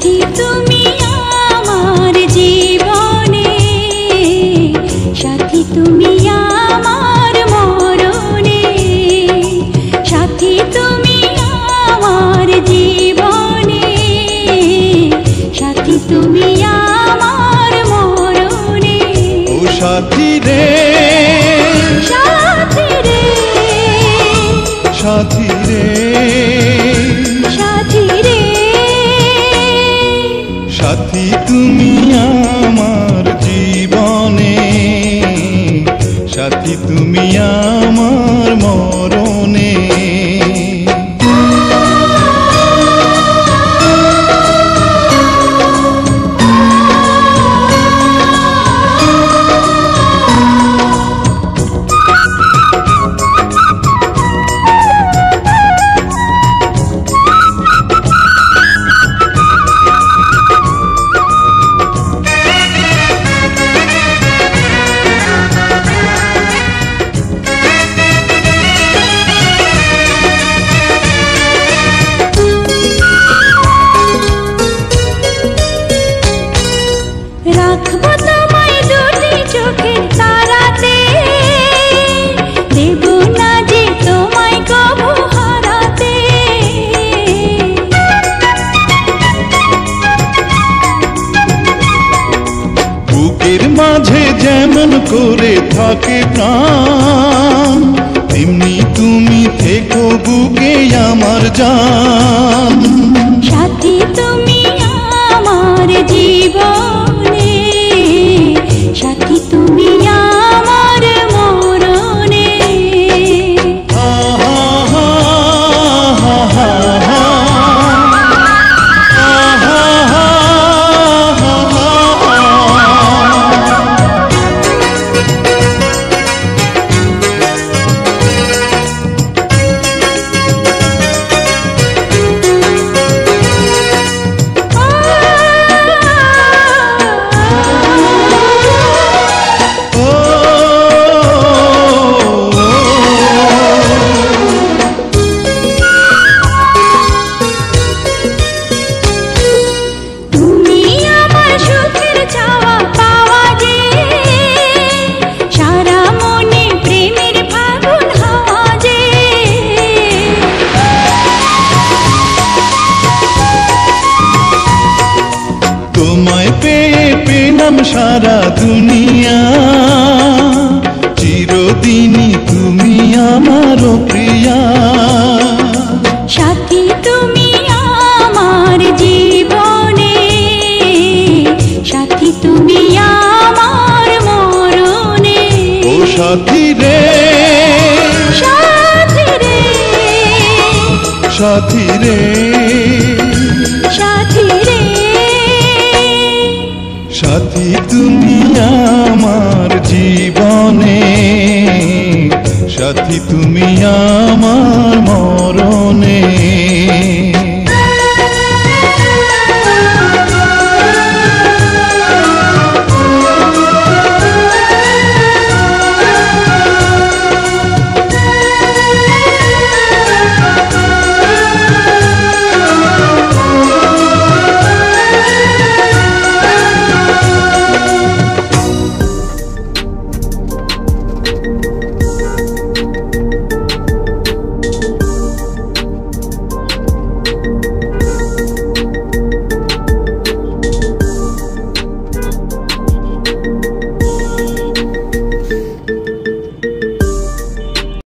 সাথী তুমি আমার জীবনে, সাথী তুমি আমার মরণে, সাথী তুমি আমার জীবনে, সাথী তুমি আমার মরণে। ও সাথী রে, সাথী রে, সাথী রে, সাথী রে, সাথী তুমি আমার জীবনে, সাথী তুমি আমার মরণে। রাখবো তোমায় দুটি চোখের তারাতে, দেব না যে তোমায় কভু হারাতে। বুকের মাঝে যেমন করে থাকে প্রাণ, তেমনি তুমি থেকো বুকে আমার জান। সাথী তুমি আমার জীবনে, সাথী তুমি আমার মরণে। তোমায় পেয়ে পেলাম সারা দুনিয়া, চিরদিনই তুমি আমার প্রিয়া। সাথী তুমি আমার জীবনে, সাথী তুমি আমার মরণে। ও সাথী রে, সাথী রে, সাথী রে, সাথী রে, সাথী তুমি আমার জীবনে, সাথী তুমি আমার মরণে।